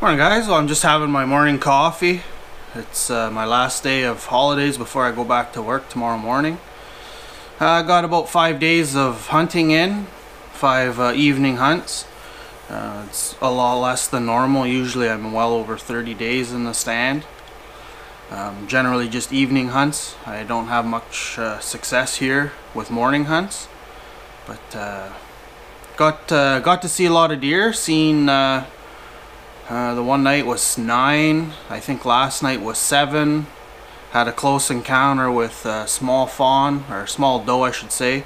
Morning guys, well I'm just having my morning coffee. It's my last day of holidays before I go back to work tomorrow morning. I got about 5 days of hunting in, 5 evening hunts. It's a lot less than normal. Usually I'm well over 30 days in the stand. Generally just evening hunts. I don't have much success here with morning hunts, but got to see a lot of deer. Seen the one night was 9. I think last night was 7. Had a close encounter with a small fawn, or small doe I should say.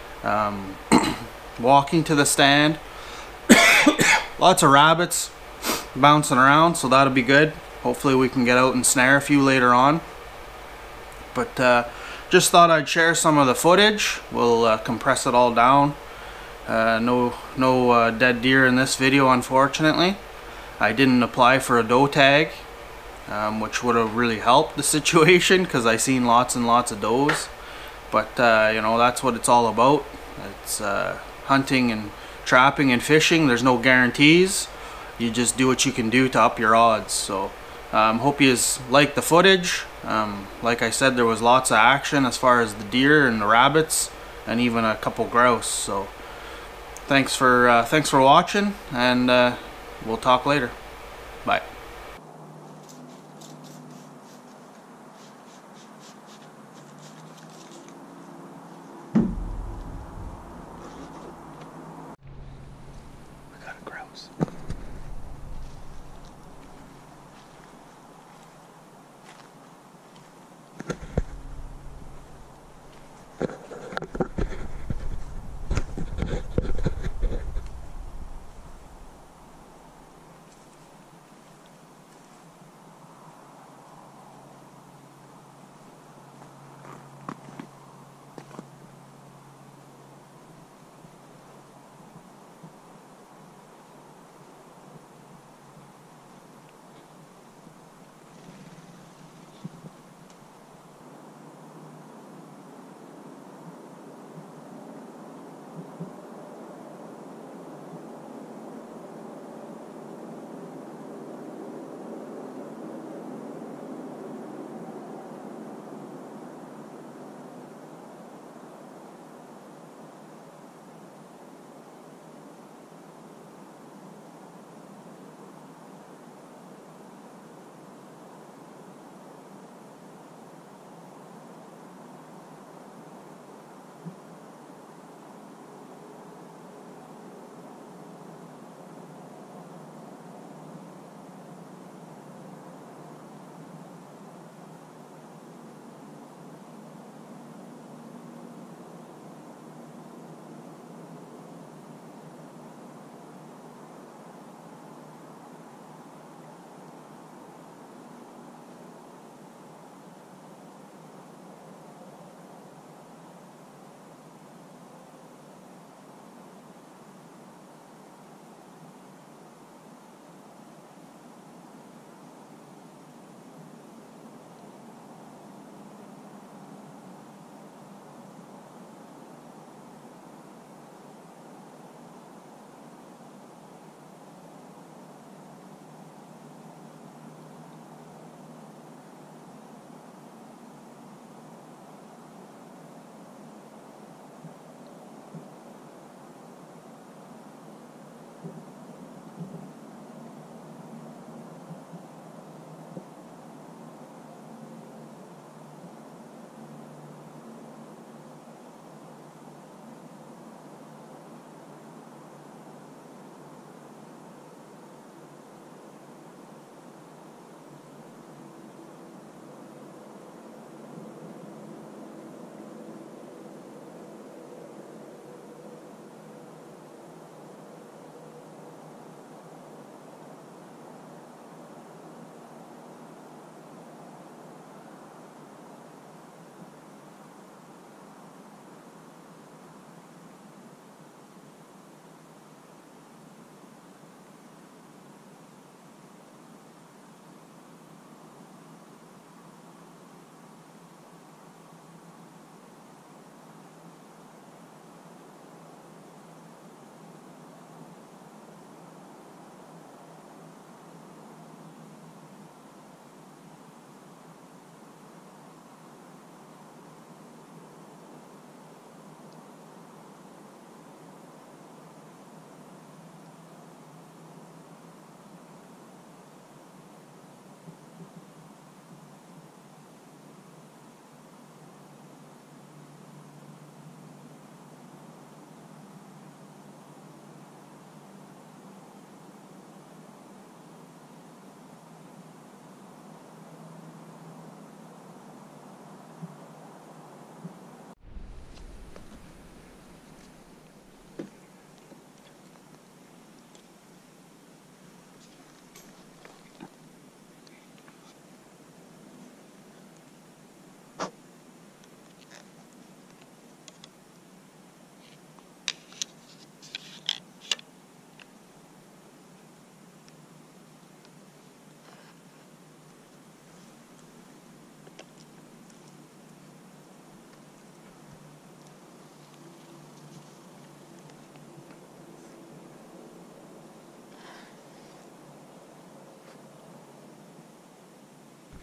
Walking to the stand. Lots of rabbits bouncing around, so that'll be good. Hopefully we can get out and snare a few later on. But just thought I'd share some of the footage. We'll compress it all down. No dead deer in this video, unfortunately. I didn't apply for a doe tag, which would have really helped the situation because I seen lots and lots of does. But you know, that's what it's all about. It's hunting and trapping and fishing. There's no guarantees. You just do what you can do to up your odds. So hope you like the footage. Like I said, there was lots of action as far as the deer and the rabbits and even a couple grouse. So thanks for watching, and we'll talk later. Bye. We got a grouse.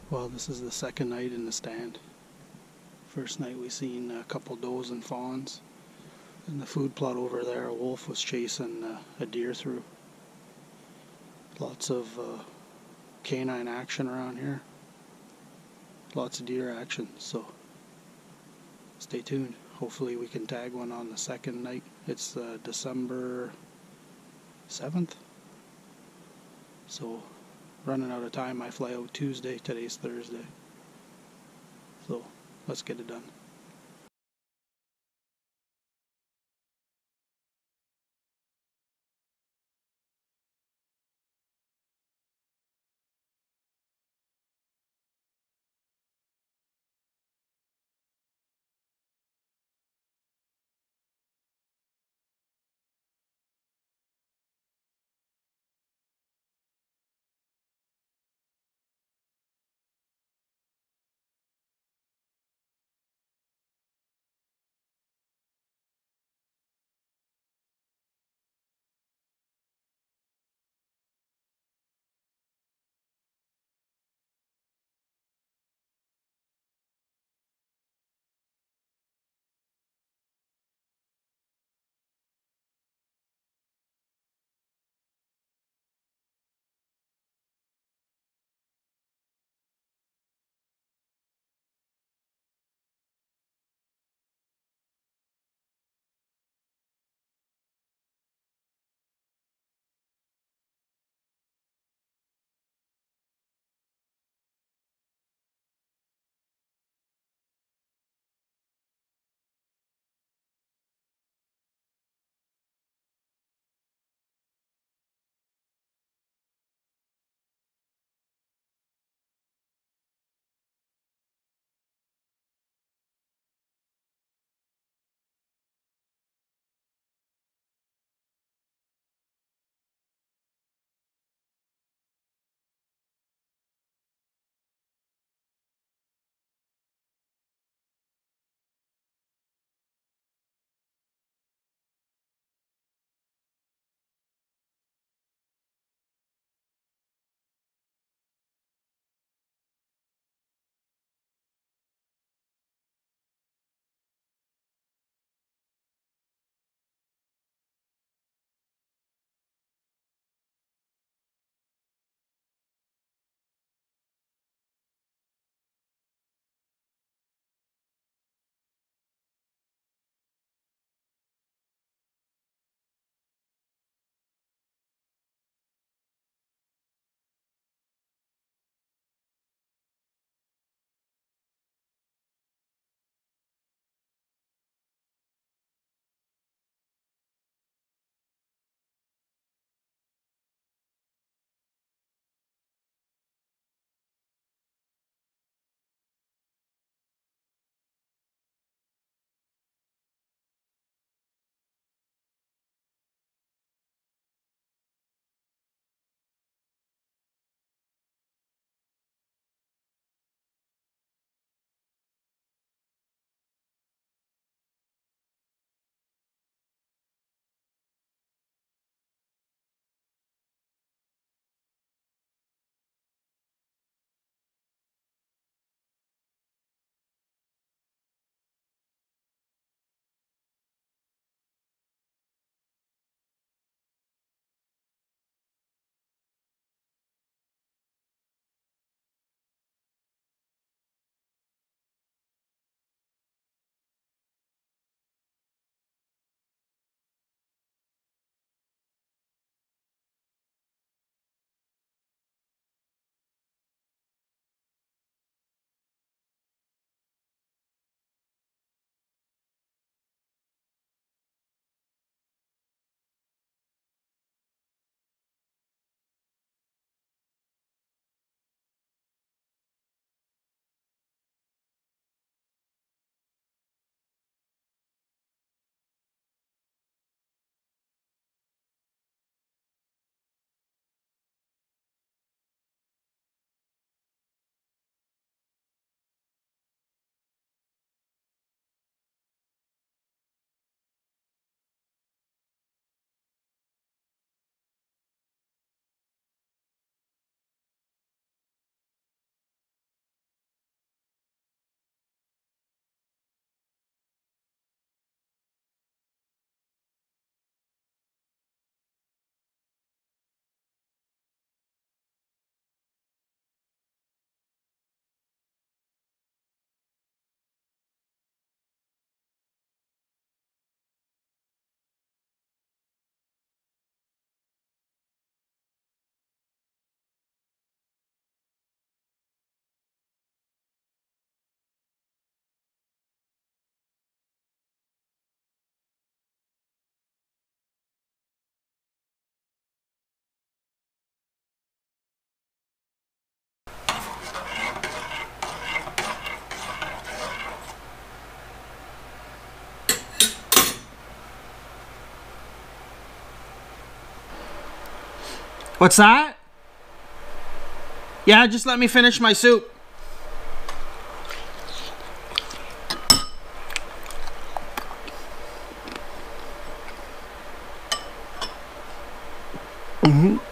Well, this is the second night in the stand. First night we seen a couple does and fawns. In the food plot over there, a wolf was chasing a deer through. Lots of canine action around here. Lots of deer action, so stay tuned. Hopefully we can tag one on the second night. It's December 7th. So running out of time. I fly out Tuesday. Today's Thursday. So let's get it done. What's that? Yeah, just let me finish my soup. Mm-hmm.